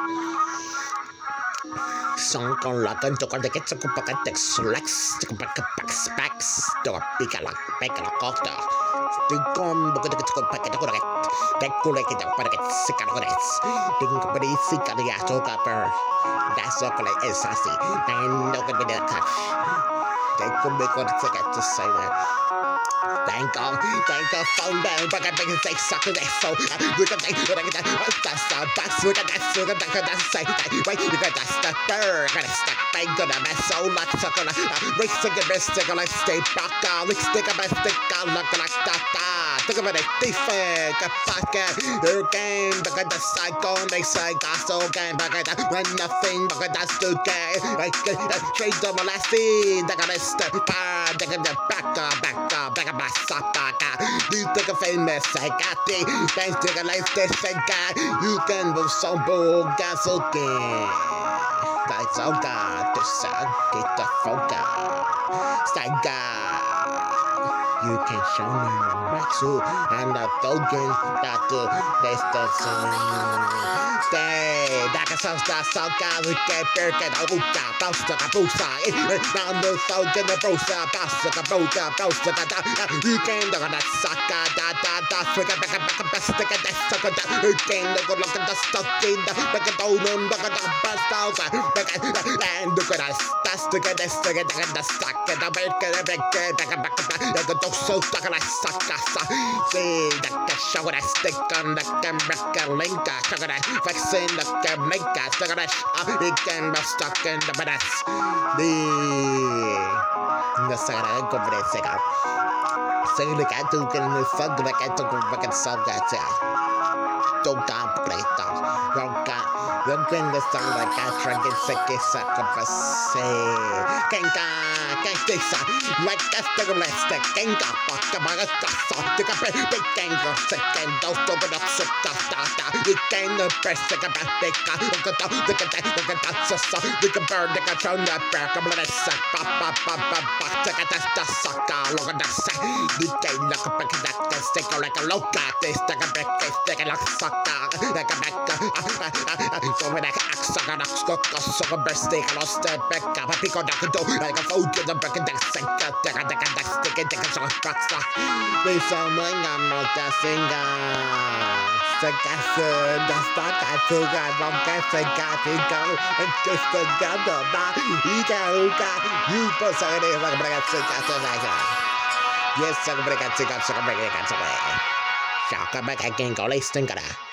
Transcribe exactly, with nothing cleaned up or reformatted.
Song con la con cho con de que se ocupa que te sulax, te ocupa que pax pax, te pica la pica la costa. Tu con porque te ocupa que te corre. Te cule que te para que se cargores. Tengo que pedir si que ya toca per. That's all que es así. Tengo que pedir acá. Tengo que pedir que te say that. Thank God, thank God, phone down, but I think they suck at that so. We can take, we can take, that's the box, we can that's, we can take, that's say, wait, we can that's the bird, got a stack, bang, gonna mess so like sucker, race to get best, take a like stay back, let's stick a best, stick out, look like that, think about it, defend, a pocket, their game, but I just psycho, they say, got so game, but I run nothing, but that's the game, like, trade the molesting, they got a step, they got the back, back, back, back. Sapaka, you think a famous I got it. Thanks to the life that I got, you can move some bull gas again. That's all God, the sun, get the focus. Saga, you can show me my Maxu and the token that the best of the stay. That can sound that so God, we get back at the Uka, bounce to the Busa. Now the sound in the Busa, bounce to the Buka, bounce to the you can look at that sucker, da da da, forget back and back and best to get that sucker, you can look at the stuff in the back of the own, look at the bust out, and look at us, that's to get this, to get the sucker, the back and the back and back and back and back, the dog so stuck and I sucker, see, that can show that stick on the camera, link, sugar that vaccine, the camera, link, sugar that it can be stuck in the badass. The the second go for the second. Say look at two can the fuck like I took back at South Gaza. Don't complete them. Don't got don't can the sound like I try to sick is a say. Kenga, Kangisa, like that's the rest of Kenga, fuck about a saw to a big Kenga second, don't open up so you can the press like a bad big car. Look at that, look at that, look at that, so so. You can burn the control that back. I'm gonna suck, pop, pop, pop, pop, pop. Take a test, the sucker, look at that sack. You can look up at that, stick like a loca. This take a back, stick like a sucker, like a back. So when I ask, I'm gonna cook a sugar breast, take a lost step back. I'm a pick on the door, like a food to the back of the sector. Take a, take a, stick it, take a shot, box. There's something I'm not that singer. The gas, the stock, I took a long gas, I got to go, and just the gather, you got, you put something like a break at six after that. Yes, I'm break at six, I'm break at six. Shaka back again, go listen,